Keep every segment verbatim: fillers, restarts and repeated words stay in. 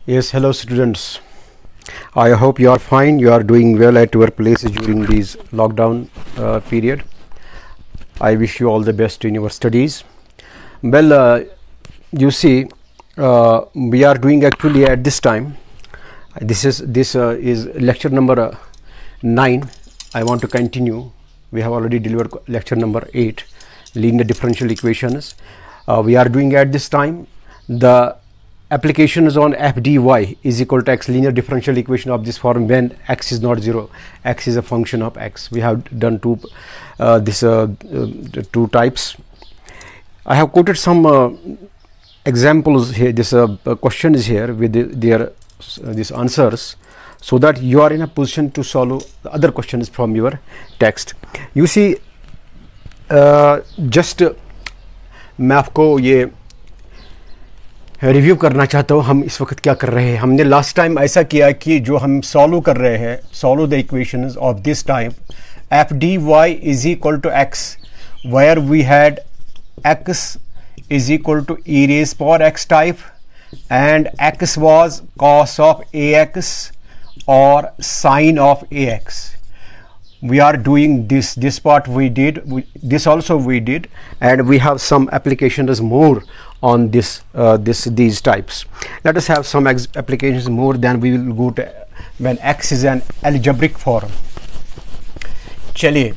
Yes, hello students. I hope you are fine. You are doing well at your places during this lockdown uh, period. I wish you all the best in your studies. Well, uh, you see, uh, we are doing actually at this time. This is this uh, is lecture number uh, nine. I want to continue. We have already delivered lecture number eight, linear differential equations. Uh, we are doing at this time the applications on f dy is equal to x, linear differential equation of this form when x is not zero, x is a function of x. We have done two uh, this uh, uh, two types. I have quoted some uh, examples here. This uh, question is here with the, their uh, these answers, so that you are in a position to solve the other questions from your text. You see, uh, just uh, मैं आपको ये review करना चाहता हूँ हम इस वक्त क्या कर रहे हैं. हमने लास्ट टाइम ऐसा किया कि जो हम सॉल्व कर रहे हैं, solve the equations of this time f d y is equal to x, where we had x is equal to e raise power x type and x was cos of a x और sine of a x. We are doing this this part we did we, this also we did, and we have some applications more on this uh, this these types. Let us have some applications more, then we will go to when x is an algebraic form. चलिए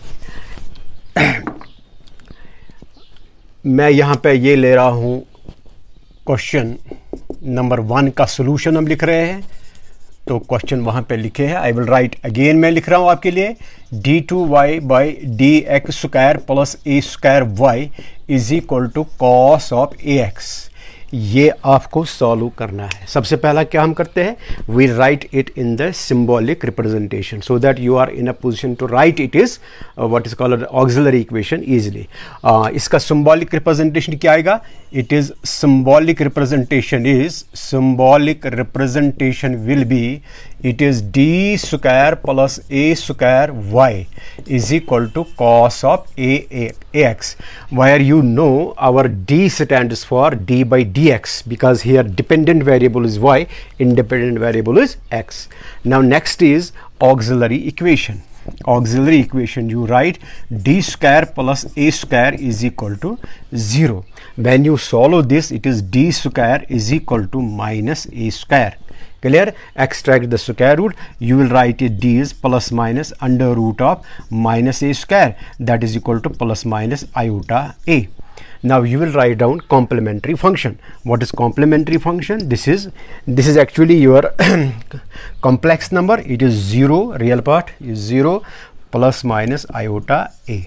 मैं यहाँ पे ये ले रहा हूँ question number one का solution हम लिख रहे हैं. तो क्वेश्चन वहां पे लिखे हैं. I will write again. मैं लिख रहा हूं आपके लिए d two y by d x square plus a square y is equal to cos of a x. ये आपको सॉल्व करना है. सबसे पहला क्या हम करते हैं, we write it in the symbolic representation so that you are in a position to write it is what is called auxiliary equation easily. इसका सिंबॉलिक रिप्रेजेंटेशन क्या आएगा, it is symbolic representation is symbolic representation will be it is d square plus a square y is equal to cos of a, a ax, where you know our d stands for d by dx because here dependent variable is y, independent variable is x. Now next is auxiliary equation. Auxiliary equation, you write d square plus a square is equal to zero. When you solve this, it is d square is equal to minus a square. Clear? Extract the square root. You will write it d is plus minus under root of minus a square, that is equal to plus minus iota a. Now you will write down complementary function. What is complementary function? This is this is actually your complex number. It is zero, real part is zero plus minus iota a.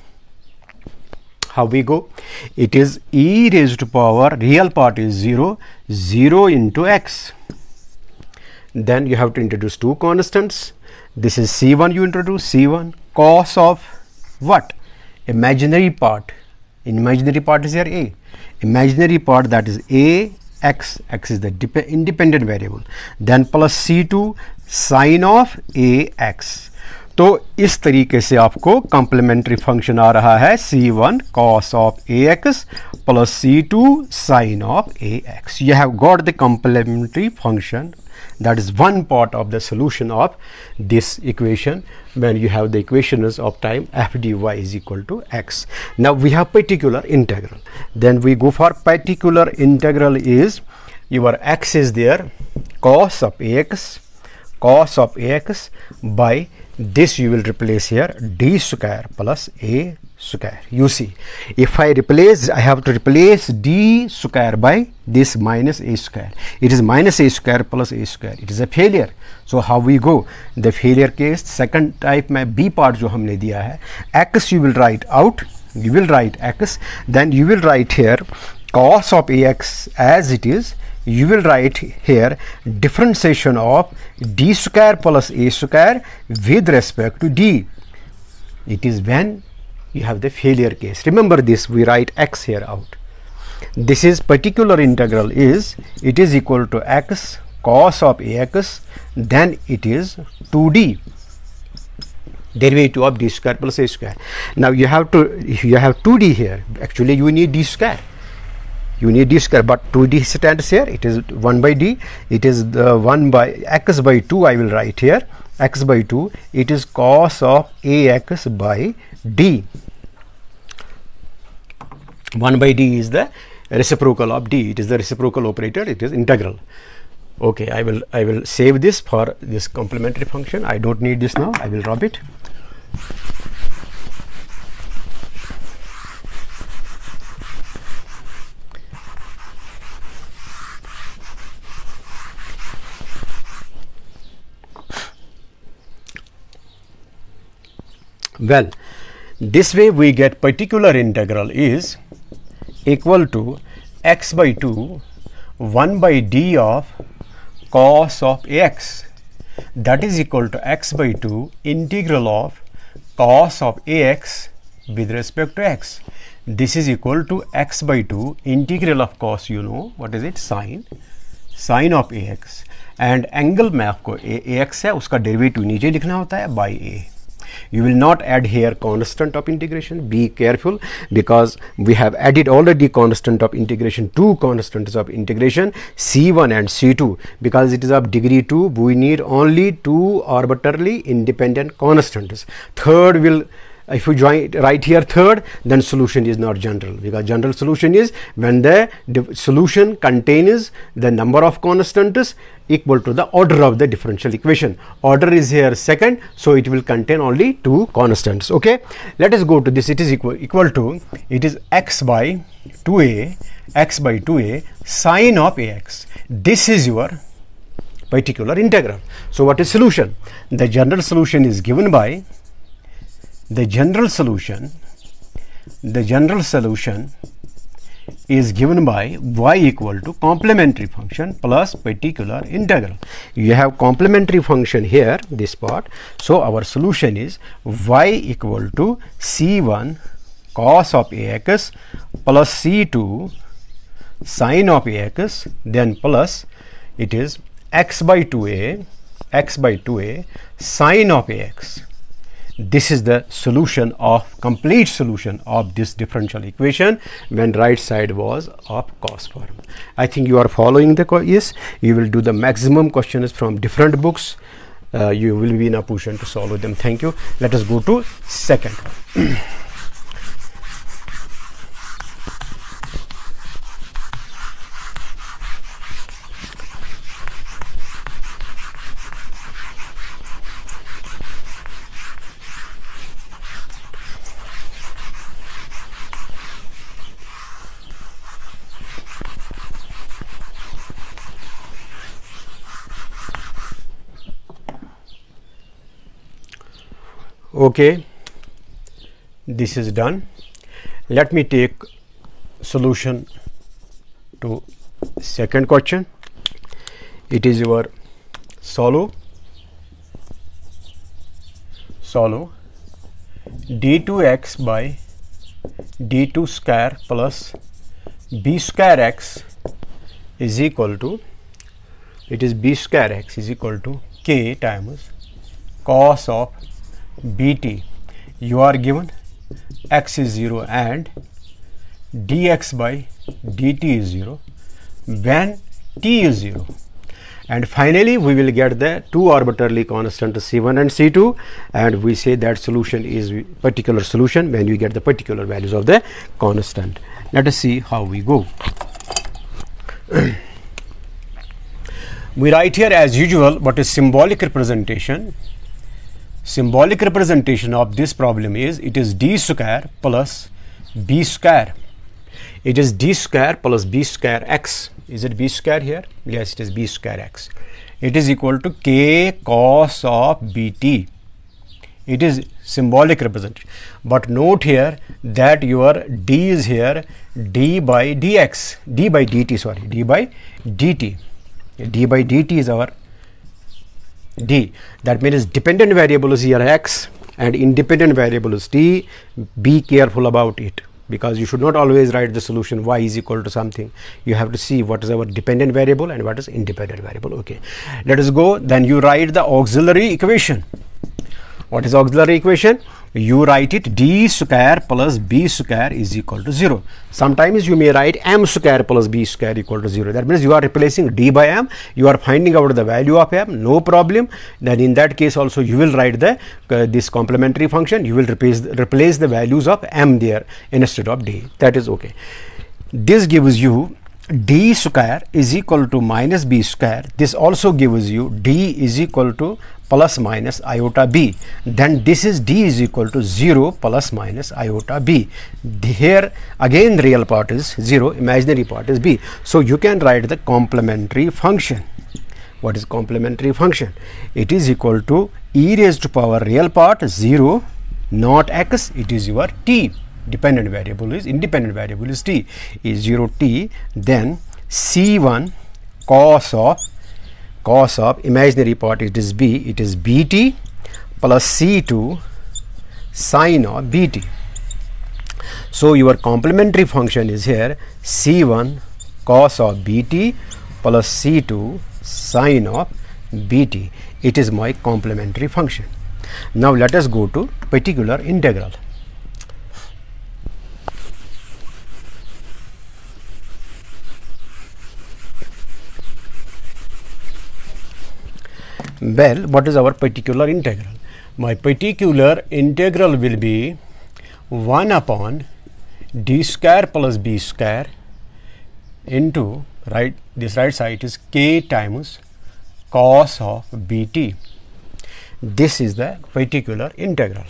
How we go? It is e raised to power, real part is zero, zero into x. Then you have to introduce two constants. This is c one, you introduce c one, cos of what? Imaginary part. Imaginary part is here a. Imaginary part, that is a x. X is the independent variable. Then plus c two sin of a x. तो इस तरीके से आपको complementary function आ रहा है c one cos of ax plus c two sin of ax. You have got the complementary function. That is one part of the solution of this equation when you have the equations of time f dy is equal to x. Now we have particular integral. Then we go for particular integral is your x is there, cos of ax, cos of ax by this you will replace here d square plus a square. You see, if I replace, I have to replace d square by this minus a square. It is minus a square plus a square. It is a failure. So how we go? The failure case, second type में b part जो हमने दिया है, x you will write out, you will write x, then you will write here cos of ax as it is. You will write here differentiation of d square plus a square with respect to d. It is when you have the failure case. Remember this, we write x here out. This is particular integral is, it is equal to x cos of ax, then it is two d, derivative of d square plus a square. Now you have to, you have two d here, actually you need d square. you need d square, but two d stands here, it is one by d, it is the one by x by two, I will write here x by two, it is cos of ax by d. one by d is the reciprocal of d, it is the reciprocal operator, it is integral. Okay, I will I will save this for this complementary function. I don't need this now, I will drop it. Well, this way we get particular integral is equal to x by two one by d of cos of ax, that is equal to x by two integral of cos of ax with respect to x. This is equal to x by two integral of cos, you know what is it, sine sine of ax, and angle में आपको ax है उसका derivative नीचे लिखना होता है by a. You will not add here constant of integration, be careful, because we have added already constant of integration, two constants of integration, c one and c two, because it is of degree two, we need only two arbitrarily independent constants. Third will, if you join right here third, then solution is not general, because general solution is when the solution contains the number of constants equal to the order of the differential equation. Order is here second, so it will contain only two constants. Okay, let us go to this. It is equal equal to, it is x by two a, x by two a sine of ax. This is your particular integral. So what is solution? The general solution is given by the general solution the general solution is given by y equal to complementary function plus particular integral. You have complementary function here, this part, so our solution is y equal to c one cos of ax plus c two sine of ax, then plus it is x by two a x by two a sine of ax. This is the solution of complete solution of this differential equation when right side was of cos form. I think you are following the, yes, you will do the maximum questions from different books. Uh, you will be in a position to solve them. Thank you. Let us go to second. Okay, this is done. Let me take solution to second question. It is your solve solve d two x by d two square plus b square x is equal to, it is b square x is equal to k times cos of bt. You are given x is zero and dx by dt is zero when t is zero, and finally we will get the two arbitrarily constant c one and c two, and we say that solution is particular solution when you get the particular values of the constant. Let us see how we go. We write here as usual what is symbolic representation. Symbolic representation of this problem is, it is d square plus b square. It is d square plus b square x. Is it b square here? Yes, it is b square x. It is equal to k cos of bt. It is symbolic representation. But note here that your d is here d by dx, d by dt, sorry, d by dt. d by dt is our d. That means dependent variable is here x and independent variable is t. Be careful about it, because you should not always write the solution y is equal to something. You have to see what is our dependent variable and what is independent variable. Okay, let us go. Then you write the auxiliary equation. What is auxiliary equation? You write it d square plus b square is equal to zero. Sometimes you may write m square plus b square equal to zero. That means you are replacing d by m. You are finding out the value of m. No problem. Then in that case also you will write the uh, this complementary function. You will replace replace the values of m there instead of d. That is okay. This gives you d square is equal to minus b square. This also gives you d is equal to plus minus iota b. Then this is d is equal to zero plus minus iota b. Here again the real part is zero, imaginary part is b. So you can write the complementary function. What is complementary function? It is equal to e raised to power real part zero not x, it is your t. Dependent variable is independent variable is t, is zero t. Then c one cos of cos of imaginary part it is b, it is bt plus c two sine of bt. So your complementary function is here c one cos of bt plus c two sine of bt. It is my complementary function. Now let us go to particular integral. Well, what is our particular integral? My particular integral will be one upon d square plus b square into, right, this right side is k times cos of bt. This is the particular integral.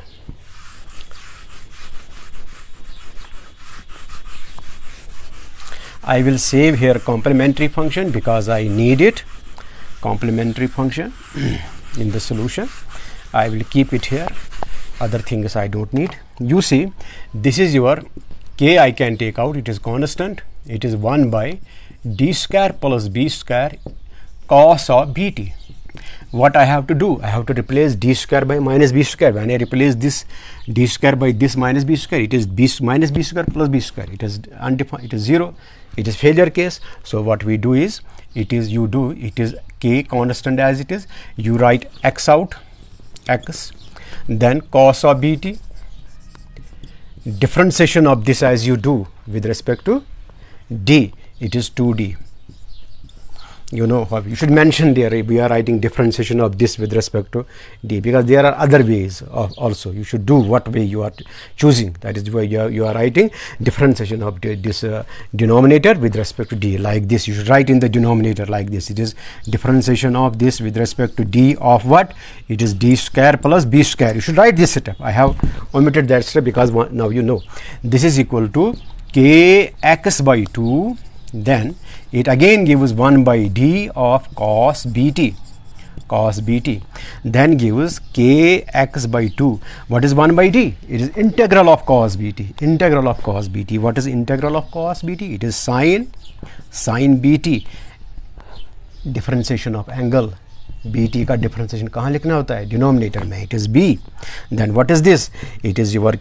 I will save here complementary function because I need it. Complementary function in the solution. I will keep it here. Other things I don't need. You see, this is your k I can take out. It is constant. It is one by d square plus b square cos of bt. What I have to do? I have to replace d square by minus b square. When I replace this d square by this minus b square, it is b minus b square plus b square. It is undefined. It is zero. It is failure case. So what we do is, it is you do it is k constant as it is. You write x out, x, then cos of bt. Differentiation of this as you do with respect to d. It is two d. You know, you should mention there we are writing differentiation of this with respect to d, because there are other ways of also. You should do what way you are choosing. That is why you are, you are writing differentiation of the, this uh, denominator with respect to d like this. You should write in the denominator like this. It is differentiation of this with respect to d of what? It is d square plus b square. You should write this step. I have omitted that step because one, now you know. This is equal to kx by two. Then it again gives one by d of cos bt, cos bt. Then gives kx by two. What is one by d? It is integral of cos bt, integral of cos bt. What is integral of cos bt? It is sine, sine bt. Differentiation of angle, bt का differentiation कहाँ लिखना होता है? Denominator में. It is b. Then what is this? It is your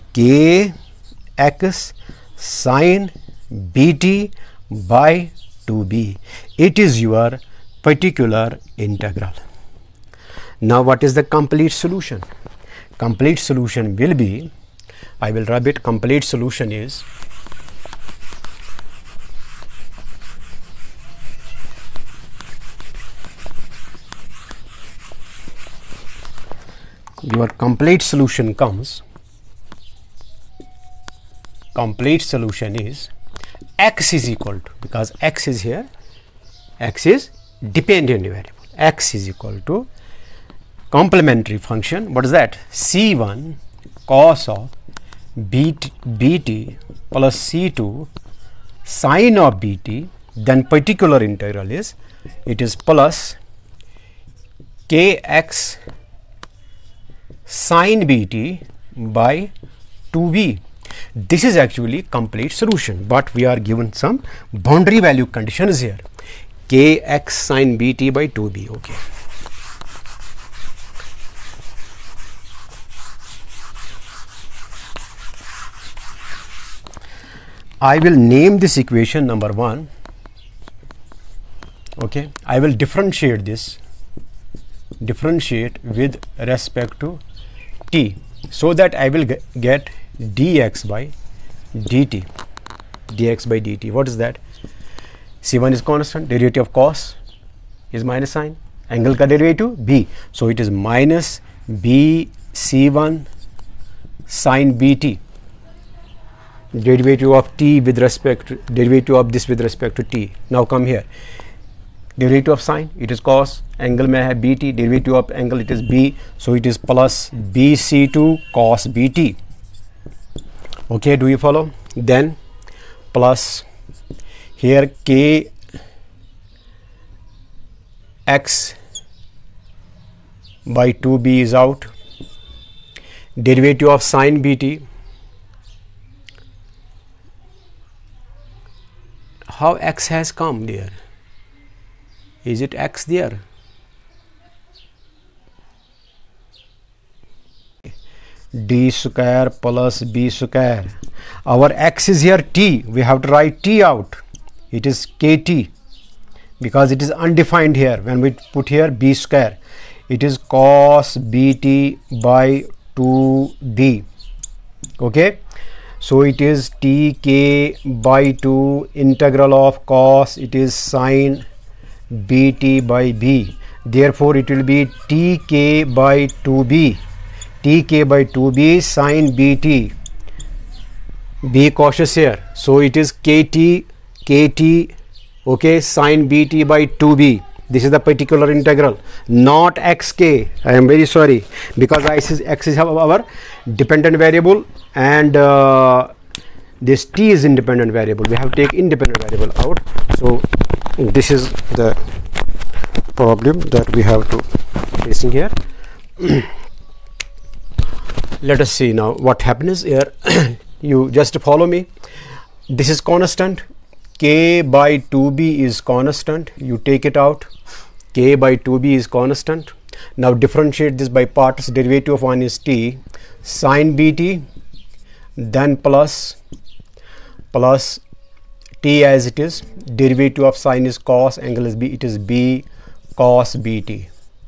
kx sine bt by two b. It is your particular integral. Now what is the complete solution? Complete solution will be, I will rub it, complete solution is your complete solution comes, complete solution is x is equal to, because x is here, x is dependent variable, x is equal to complementary function. What is that? c one cos of bt, bt plus c two sine of bt. Then particular integral is, it is plus kx sine bt by two b. This is actually complete solution, but we are given some boundary value conditions here. Kx sine bt by two b. Okay. I will name this equation number one. Okay. I will differentiate this, differentiate with respect to t, so that I will get dx by dt. Dx by dt, what is that? C one is constant, derivative of cos is minus sign, angle ka derivative b, so it is minus b c one sin bt, derivative of t with respect to, derivative of this with respect to t. Now come here, derivative of sine, it is cos, angle mein hai bt, derivative of angle, it is b, so it is plus b c two cos bt. Okay, do you follow? Then plus here k x by two b is out, derivative of sine bt. How x has come there? Is it x there? D square plus b square. Our x is here t, we have to write t out. It is kt because it is undefined here. When we put here b square, it is cos bt by two b. Okay, so it is tk by two integral of cos, it is sine bt by b. Therefore it will be tk by two b, tk by two b sine bt. Be cautious here, so it is kt kt, okay, sine bt by two b. This is the particular integral, not xk. I am very sorry, because x is, x is our dependent variable and uh, this t is independent variable. We have to take independent variable out. So this is the problem that we have to facing here. Let us see now what happens here. You just follow me. This is constant, k by two b is constant, you take it out, k by two b is constant. Now differentiate this by parts. Derivative of one is t sine bt, then plus plus t as it is, derivative of sine is cos, angle is b, it is b cos bt.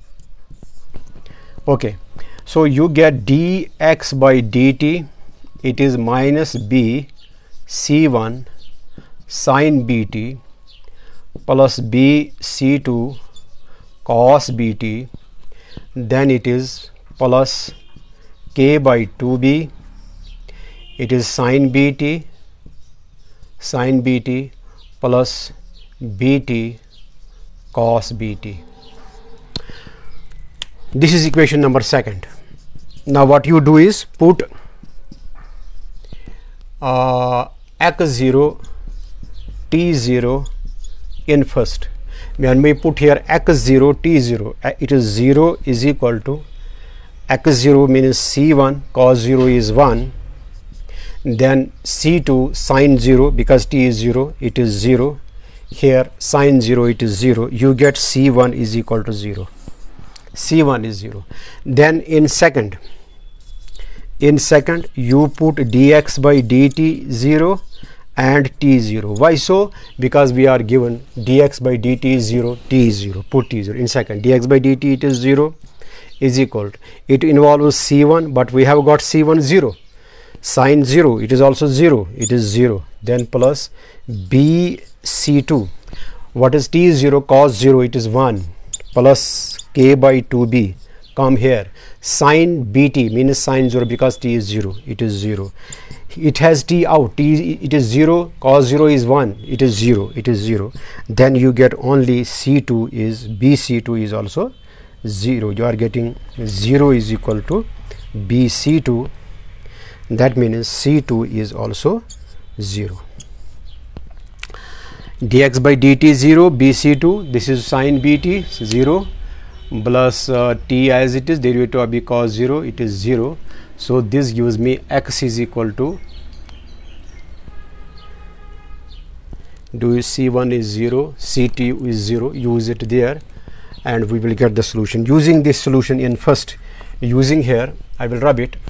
Okay, so you get dx by dt, it is minus b c one sin bt plus b c two cos bt, then it is plus k by two b, it is sin bt sin bt plus bt cos bt. This is equation number second. Now what you do is put uh, x zero t zero in first. When we put here x zero t zero, it is zero is equal to x zero means c one cos zero is one, then c two sin zero, because t is zero it is zero, here sin zero it is zero, you get c one is equal to zero, c one is zero. Then in second in second you put dx by dt zero and t zero. Why so? Because we are given dx by dt is zero, t is zero, put t zero in second. Dx by dt it is zero is equal to, it involves c one, but we have got c one zero, sin zero it is also zero, it is zero, then plus b c two, what is t is zero, cos zero it is one, plus k by two b, come here, sin bt means sin zero, because t is zero it is zero, it has t out, t it is zero, cos zero is one, it is zero, it is zero, then you get only c two is, b c two is also zero, you are getting zero is equal to b c two, that means c two is also zero. Dx by dt zero, b c two, this is sin bt zero, plus uh, t as it is, derivative of b cos zero it is zero, so this gives me x is equal to, do you c one is zero, c two is zero, use it there and we will get the solution. Using this solution in first, using here I will rub it,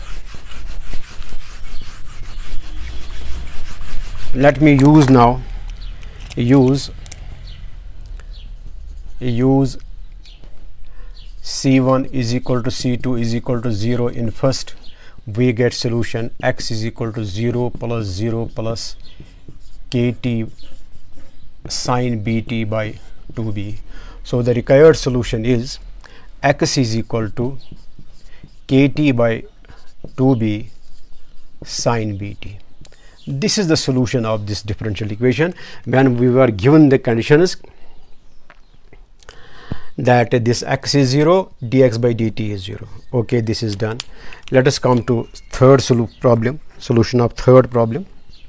let me use now use use C one is equal to C two is equal to zero in first, we get solution x is equal to zero plus zero plus kt sine bt by two b. So the required solution is x is equal to kt by two b sine bt. This is the solution of this differential equation when we were given the conditions that this x is zero, dx by dt is zero. Okay, this is done. Let us come to third solu problem, solution of third problem.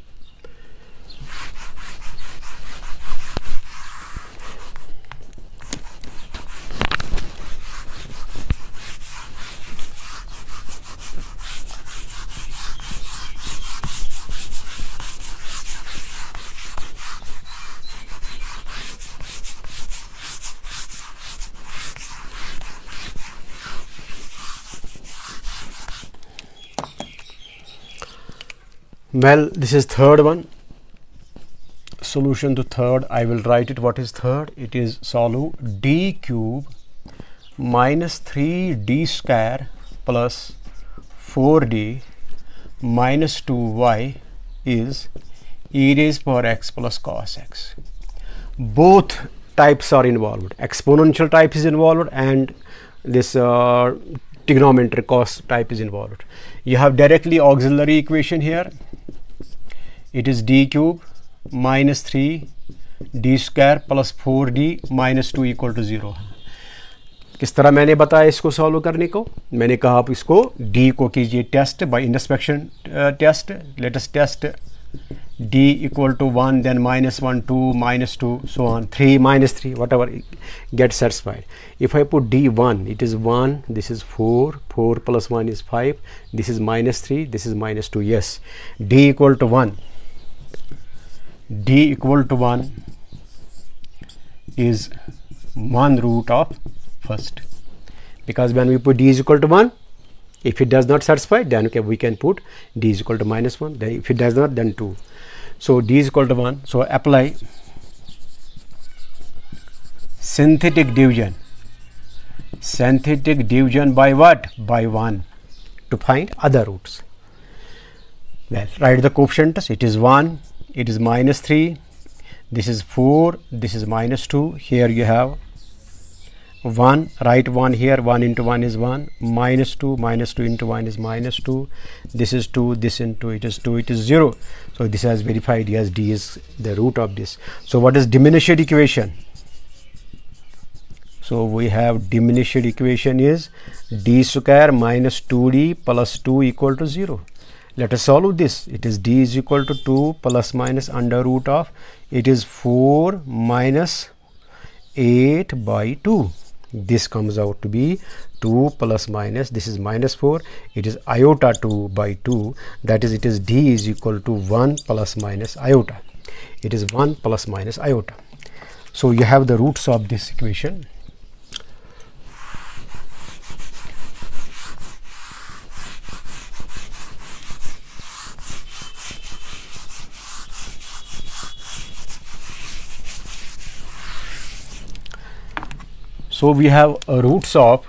Well, this is third one. Solution to third, I will write it. What is third? It is solve d cube minus three d square plus four d minus two y is e raised power x plus cos x. Both types are involved. Exponential type is involved and this uh, trigonometric cos type is involved. You have directly auxiliary equation here. It is d cube minus three d square plus four d minus two equal to zero. किस तरह मैंने बताया इसको solve करने को? मैंने कहा आप इसको d को कीजिए test by intersection test. Let us test d equal to one, then minus one, two, minus two, so on, three, minus three, whatever gets satisfied. If I put d one, it is one, this is four, four plus one is five, this is minus three, this is minus two. Yes, d equal to one. D equal to one is one root of first, because when we put d is equal to one, if it does not satisfy, then okay, we can put d is equal to minus one, then if it does not, then two. So d is equal to one, so apply synthetic division, synthetic division by what? By one to find other roots. Well, write the coefficients. It is one, it is minus three, this is four, this is minus two. Here you have one, write one here, one into one is one, minus two, minus two into one is minus two, this is two, this into it is two, it is zero. So this has verified, yes, d is the root of this. So what is diminished equation? So we have diminished equation is d square minus two d plus two equal to zero. Let us solve this. It is d is equal to two plus minus under root of, it is four minus eight by two. This comes out to be two plus minus, this is minus four, it is iota two by two, that is it is d is equal to one plus minus iota. It is one plus minus iota. So you have the roots of this equation. So we have uh, roots of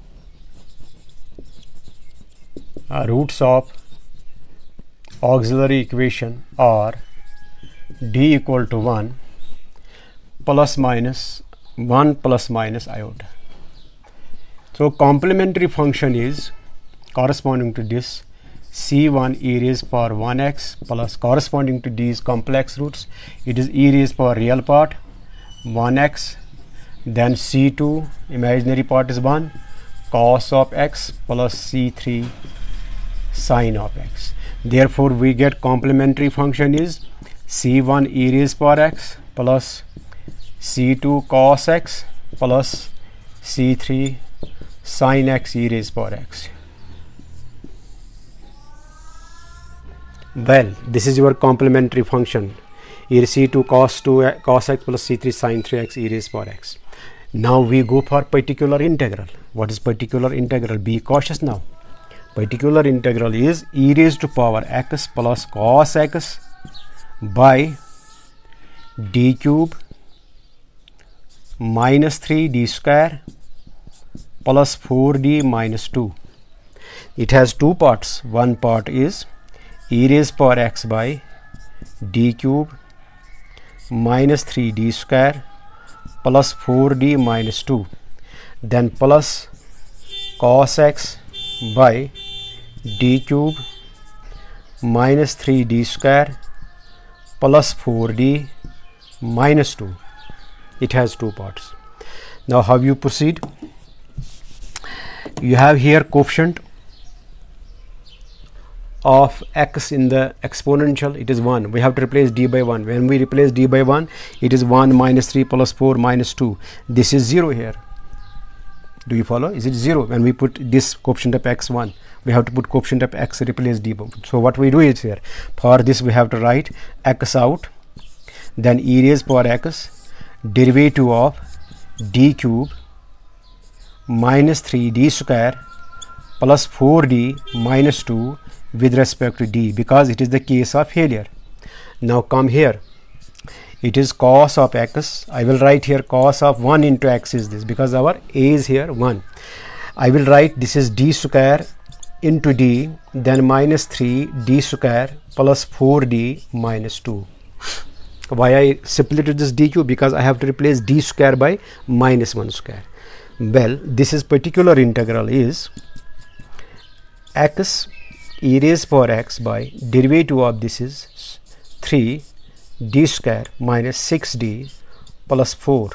uh, roots of auxiliary equation are d equal to one plus minus one plus minus iota. So complementary function is corresponding to this c one e raised power one x plus corresponding to these complex roots, it is e raised power real part one x, then c two imaginary part is one cos of x plus c three sine of x. Therefore we get complementary function is c one e raised power x plus c two cos x plus c three sine x e raised power x. Well, this is your complementary function, here c two cos two cos x plus c three sine three x e raised power x. Now we go for particular integral. What is particular integral? Be cautious now. Particular integral is e raised to power x plus cos x by d cube minus three d square plus four d minus two. It has two parts. One part is e raised power x by d cube minus three d square plus four d minus two, then plus cos x by d cube minus three d square plus four d minus two. It has two parts. Now how you proceed? You have here coefficient of x in the exponential, it is one. We have to replace d by one. When we replace d by one, it is one minus three plus four minus two. This is zero here. Do you follow? Is it zero? When we put this coefficient of x one, we have to put coefficient of x, replace d. So what we do is here, for this we have to write x out, then e raised power x, derivative of d cube minus three d square plus four d minus two with respect to d, because it is the case of failure. Now come here, it is cos of x. I will write here cos of one into x is this, because our a is here one. I will write this is d square into d, then minus three d square plus four d minus two. Why I separated this d cube? Because I have to replace d square by minus one square. Well, this is particular integral is x e raised power x by derivative of this is three d square minus six d plus four.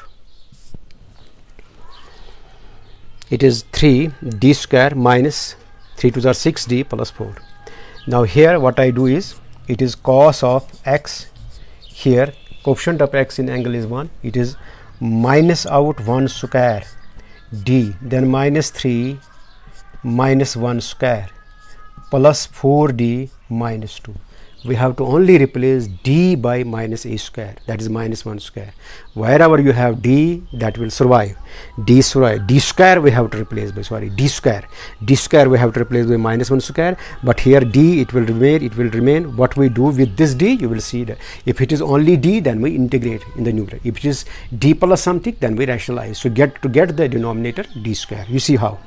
It is three d square minus three to the six d plus four. Now here what I do is, it is cos of x, here coefficient of x in angle is one, it is minus out one square d, then minus three minus one square plus four d minus two. We have to only replace d by minus a square, that is minus one square. Wherever you have d, that will survive. D survive. D square we have to replace by, sorry, d square. D square we have to replace by minus one square, but here d it will remain, it will remain. What we do with this d, you will see that if it is only d, then we integrate in the numerator. If it is d plus something, then we rationalize. So get to get the denominator d square. You see how?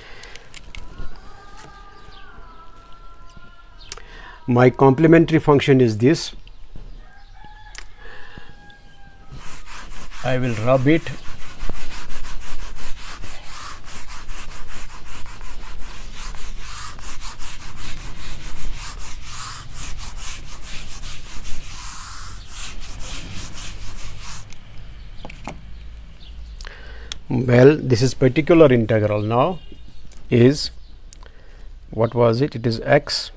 My complementary function is this. I will rub it. Well, this is particular integral now is, what was it? It is x.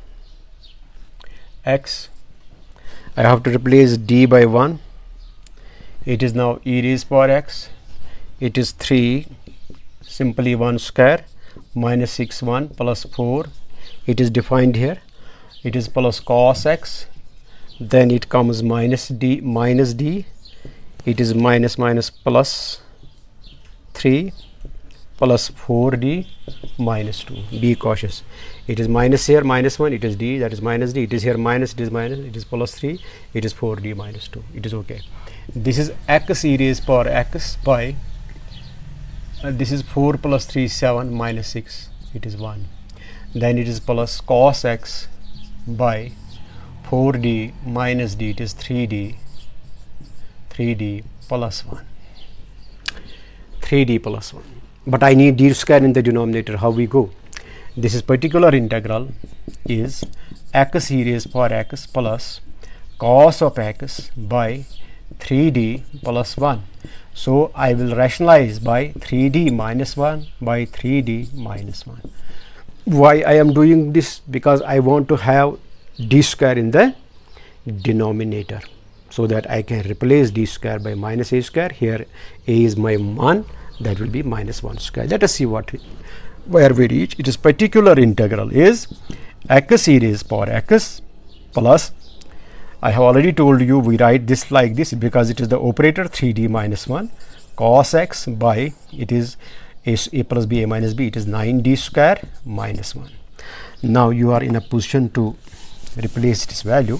X, I have to replace d by one. It is now e raised power x. It is three, simply one square, minus six one plus four. It is defined here. It is plus cos x. Then it comes minus d minus d. It is minus minus plus three plus four d minus two. Be cautious. It is minus here, minus one, it is d, that is minus d. It is here minus, it is minus, it is plus three, it is four d minus two. It is okay. This is x e raised power x by, uh, this is four plus three, seven, minus six, it is one. Then it is plus cos x by four d minus d, it is three d, three d plus one. three d plus one. But I need d square in the denominator. How we go? This is particular integral is x e raised power x plus cos of x by three d plus one. So I will rationalize by three d minus one by three d minus one. Why I am doing this? Because I want to have d square in the denominator, so that I can replace d square by minus a square. Here a is my one, that will be minus one square. Let us see what where we reach. It is particular integral is x e raised power x plus, I have already told you we write this like this because it is the operator three d minus one, cos x by, it is a, a plus b, a minus b, it is nine d square minus one. Now you are in a position to replace this value.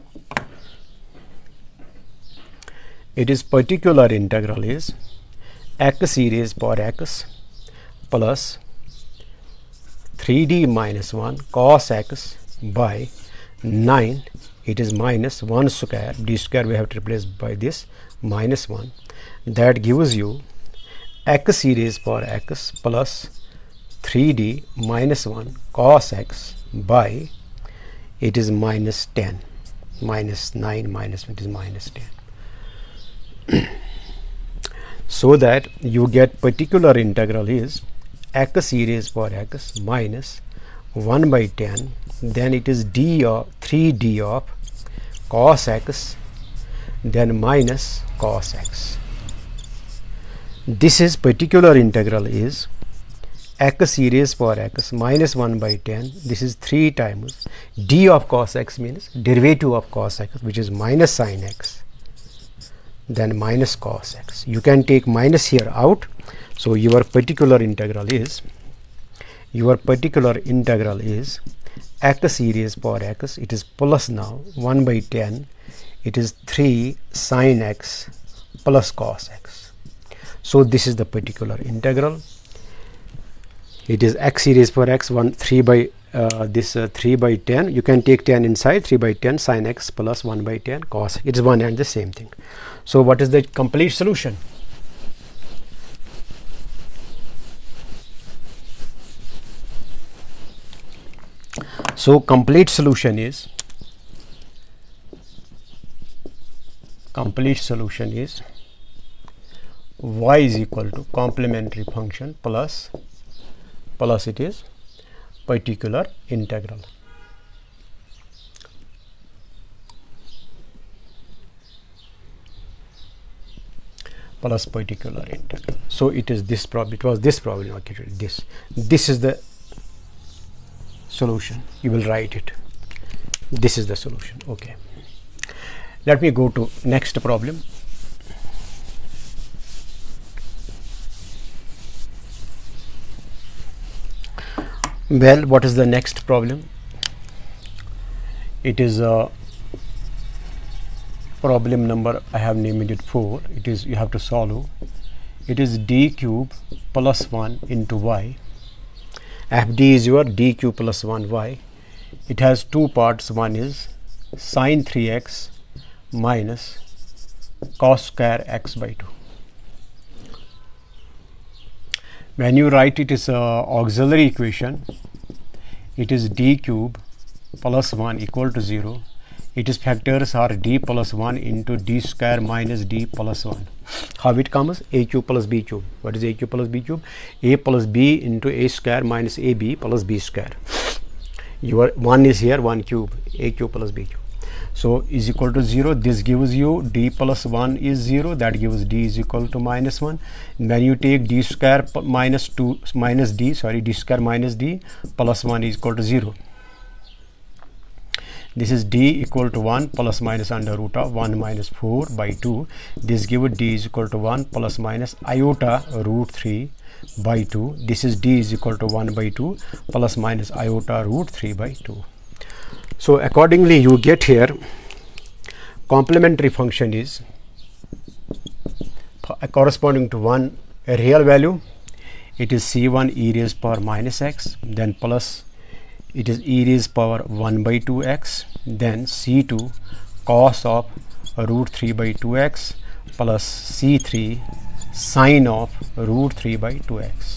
It is particular integral is x e raised power x plus three d minus one cos x by nine, it is minus one square, d square we have to replace by this minus one, that gives you x e raised power x plus three d minus one cos x by, it is minus ten, minus nine minus it is minus ten. So that you get particular integral is x e raised power x minus one by ten, then it is d of three d of cos x, then minus cos x. This is particular integral is x e raised power x minus one by ten, this is three times d of cos x, means derivative of cos x, which is minus sin x, then minus cos x. You can take minus here out, so your particular integral is your particular integral is x e raised power x, it is plus now one by ten, it is three sin x plus cos x. So this is the particular integral. It is x e raised power x one three by uh, this uh, three by ten, you can take ten inside, three by ten sin x plus one by ten cos, it is one and the same thing. So what is the complete solution? So complete solution is complete solution is y is equal to complementary function plus plus it is particular integral. Plus particular integral. So it is this problem, it was this problem, okay, this this is the solution. You will write it, this is the solution. Okay, let me go to next problem. Well, what is the next problem? It is a problem number, I have named it four. It is, you have to solve. It is d cube plus one into y. F D is your d cube plus one y. It has two parts. One is sin three x minus cos square x by two. When you write it is a auxiliary equation, it is d cube plus one equal to zero. Its factors are d plus one into d square minus d plus one. How it comes? A cube plus b cube. What is a cube plus b cube? A plus b into a square minus ab plus b square. Your one is here, one cube, a cube plus b cube. So is equal to zero. This gives you d plus one is zero. That gives d is equal to minus one. When you take d square minus two minus d, sorry, d square minus d plus one is equal to zero. This is d equal to one plus minus under root of one minus four by two. This gives d is equal to one plus minus iota root three by two. This is d is equal to one by two plus minus iota root three by two. So accordingly you get here complementary function is corresponding to one a real value. It is c one e raised power minus x, then plus it is e raised power one by two x, then c two cos of root three by two x plus c three sine of root three by two x.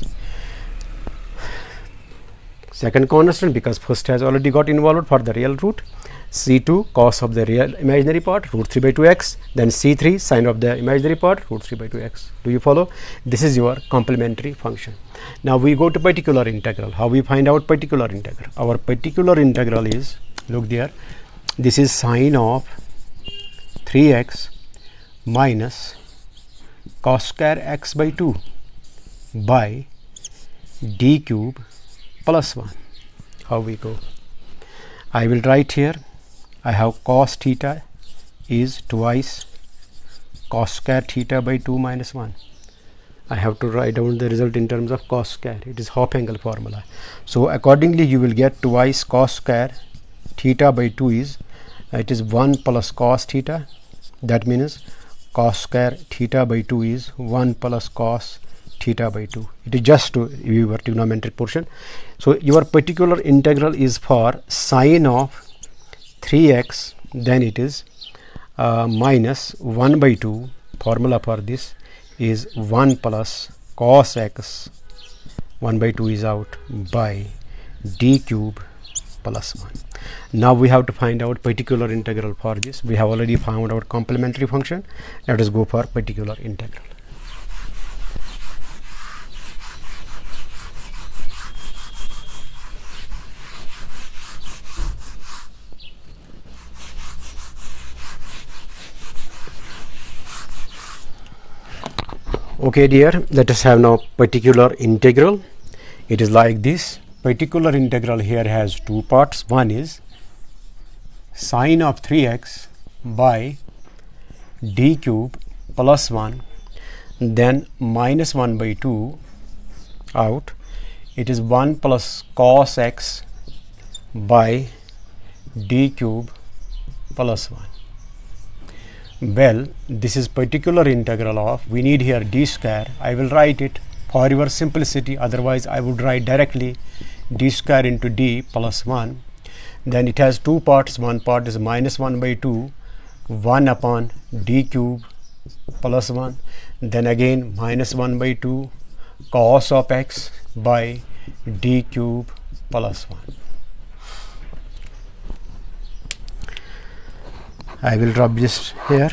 Second constant, because first has already got involved for the real root, c two cos of the real imaginary part root three by two x, then c three sine of the imaginary part root three by two x. Do you follow? This is your complementary function. Now we go to particular integral. How we find out particular integral? Our particular integral is, look there, this is sine of three x minus cos square x by two by d cube plus one. How we go? I will write here, I have cos theta is twice cos square theta by two minus one. I have to write down the result in terms of cos square. It is half angle formula. So accordingly you will get twice cos square theta by two is, it is one plus cos theta. That means cos square theta by two is one plus cos theta by two. It is just to your trigonometric portion. So your particular integral is for sine of three x, then it is uh, minus one by two. Formula for this is one plus cos x, one by two is out, by d cube plus one. Now we have to find out particular integral for this. We have already found out complementary function. Let us go for particular integral. Okay dear, let us have now particular integral. It is like this. Particular integral here has two parts. One is sine of three x by d cube plus one, then minus one by two out. It is one plus cos x by d cube plus one. Well, this is particular integral of, we need here d square. I will write it for your simplicity, otherwise I would write directly d square into d plus one. Then it has two parts. One part is minus one by two, one upon d cube plus one, then again minus one by two cos of x by d cube plus one. I will rub this here.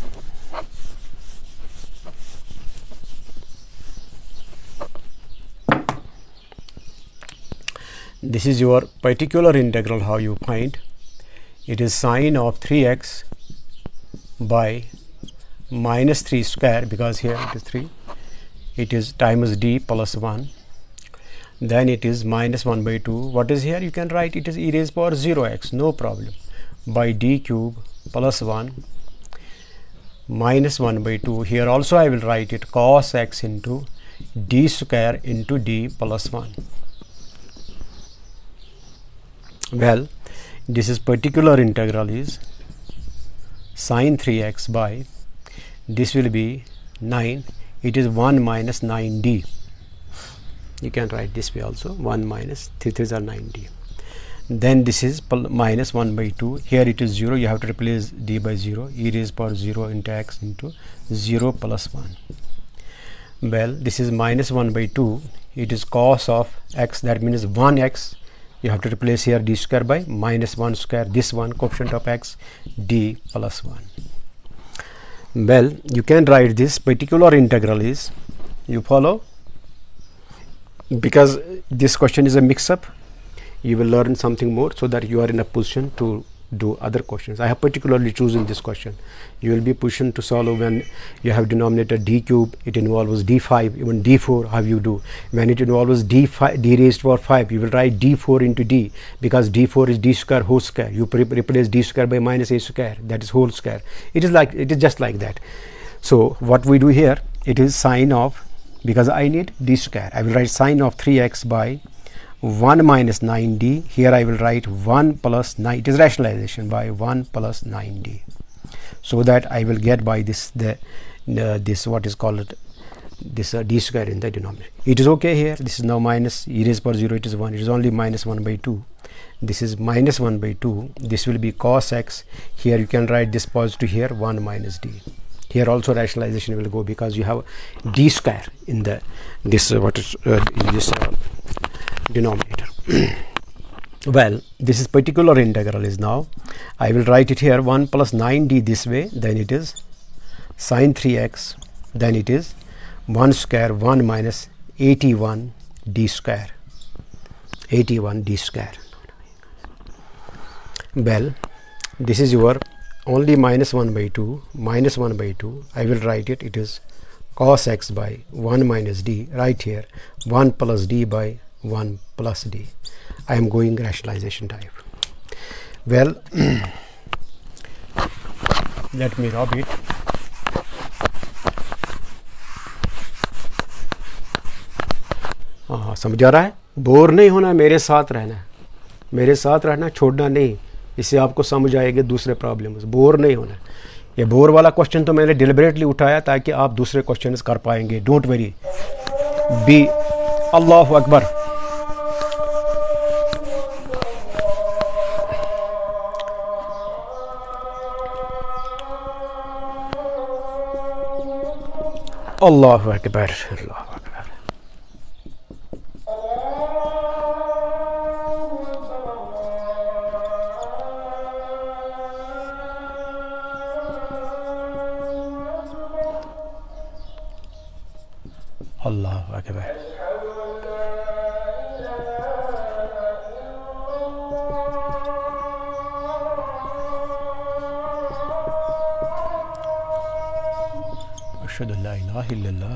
This is your particular integral. How you find it is sine of three x by minus three square, because here it is three, it is times d plus one, then it is minus one by two. What is here? You can write it is e raised power zero x, no problem, by d cube plus one minus one by two. Here also I will write it cos x into d square into d plus one. Well, this is particular integral is sine three x by, this will be nine, it is one minus nine d. You can write this way also, one minus three threes are nine d. Then this is minus one by two. Here it is zero, you have to replace d by zero, e raised power zero into x into zero plus one. Well, this is minus one by two, it is cos of x, that means one x. You have to replace here d square by minus one square, this one coefficient of x, d plus one. Well, you can write this particular integral is, you follow, because this question is a mix-up, you will learn something more so that you are in a position to do other questions. I have particularly chosen this question. You will be positioned to solve when you have denominator d cube, it involves d five, even d four, how you do. When it involves d five, d raised power five, you will write d four into d, because d four is d square whole square. You replace d square by minus a square, that is whole square. It is like, it is just like that. So what we do here, it is sine of, because I need d square, I will write sine of three x by one minus nine d. Here I will write one plus nine, it is rationalization, by one plus nine d, so that I will get by this the uh, this what is called this uh, d square in the denominator. It is okay here. This is now minus e raised power zero, it is one, it is only minus one by two. This is minus one by two, this will be cos x. Here you can write this positive here, one minus d. Here also rationalization will go, because you have d square in the this uh, what is uh, in this uh, denominator. Well, this is particular integral is now, I will write it here one plus nine d this way, then it is sine three x, then it is one square, one minus eighty-one d square, eighty-one d square. Well, this is your only minus one by two, minus one by two, I will write it, it is cos x by one minus d, right here one plus d by one plus d. I am going rationalization type. Well, let me rub it. हाँ, समझ आ रहा है? Bore नहीं होना, मेरे साथ रहना है, मेरे साथ रहना, छोड़ना नहीं, इससे आपको समझ आएगा दूसरे प्रॉब्लम्स. बोर नहीं होना. ये बोर वाला क्वेश्चन तो मैंने डिलिबरेटली उठाया ताकि आप दूसरे क्वेश्चन कर पाएंगे, डोंट वरी। बी, अल्लाह अकबर। अल्लाह अकबर, अल्लाह अकबर। अल्लाह अकबर। अशहदु अल्ला इलाहा इल्लल्लाह।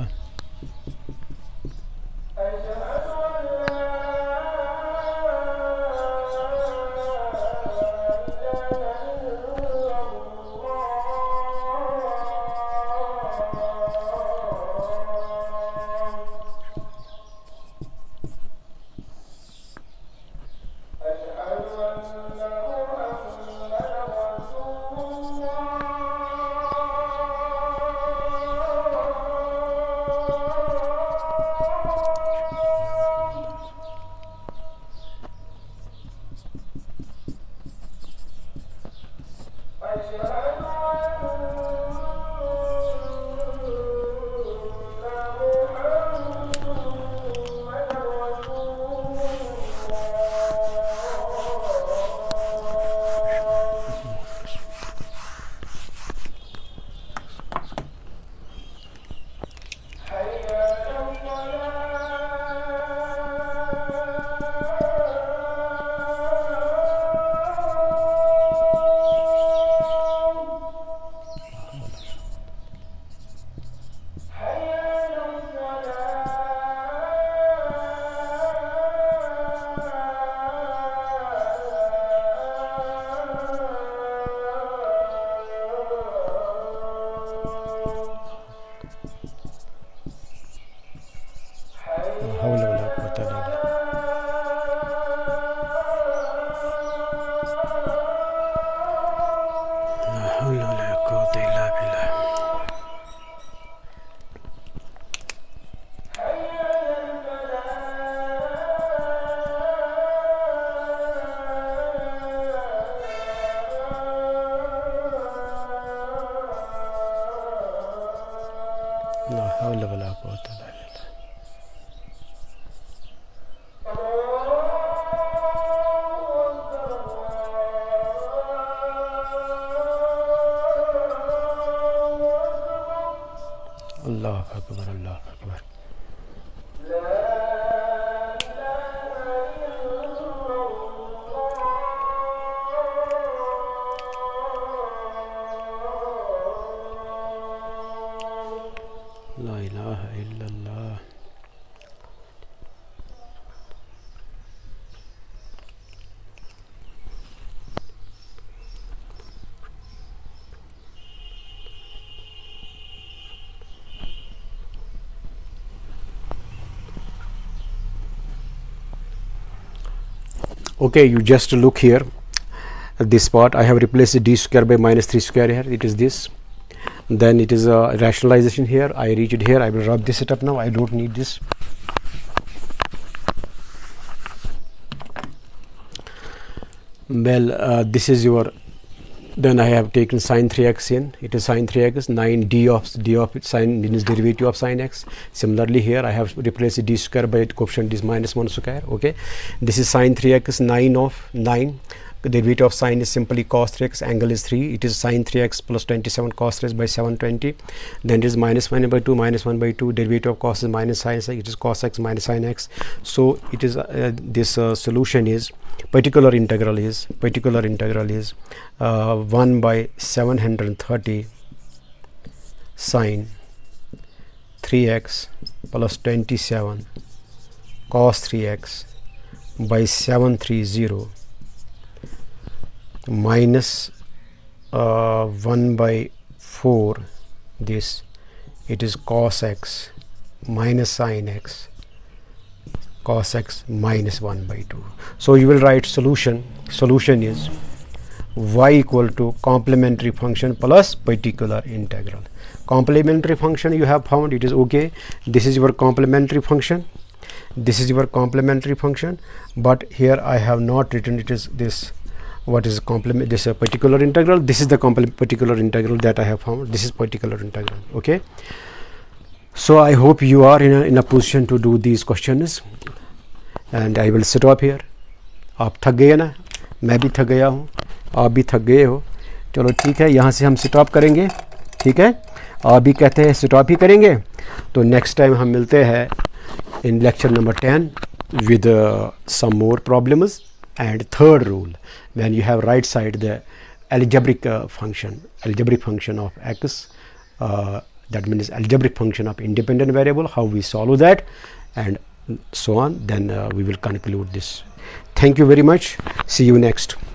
अल्लाह अकबर, अल्लाह अकबर। ला इलाहा इल्लल्लाह। Okay, you just look here at this part. I have replaced d square by minus three square here. It is this. Then it is a rationalization here. I reach it here. I will rub this it up now. I don't need this. Well, uh, this is your. Then I have taken sine three x in. It is sine three x. nine d of d of sine is derivative of sine x. Similarly here I have replaced d square by coefficient is minus one square. Okay, this is sine three x. nine of nine. The derivative of sine is simply cos three x. Angle is three. It is sine three x plus twenty-seven cos three x by seven hundred twenty. Then it is minus one by two minus one by two. Derivative of cos is minus sine x. It is cos x minus sine x. So it is uh, this uh, solution is particular integral is particular integral is uh, one by seven hundred thirty sine three x plus twenty-seven cos three x by seven hundred thirty minus uh, one by four. This it is cos x minus sine x cos x minus one by two. So you will write solution. Solution is y equal to complementary function plus particular integral. Complementary function you have found, it is okay. This is your complementary function, this is your complementary function, but here I have not written it is this, what is complement, this is a particular integral, this is the particular integral that I have found, this is particular integral. Okay, so I hope you are in a, in a position to do these questions, and I will stop here. आप थक गए ना, मैं भी थक गया हूँ, आप भी थक गए हो, चलो ठीक है, यहाँ से हम स्टॉप करेंगे, ठीक है, आप भी कहते हैं स्टॉप ही करेंगे, तो नेक्स्ट टाइम हम मिलते हैं in lecture number ten with uh, some more problems. And third rule, when you have right side the algebraic uh, function, algebraic function of x, uh, that means algebraic function of independent variable, how we solve that, and so on, then uh, we will conclude this. Thank you very much. See you next.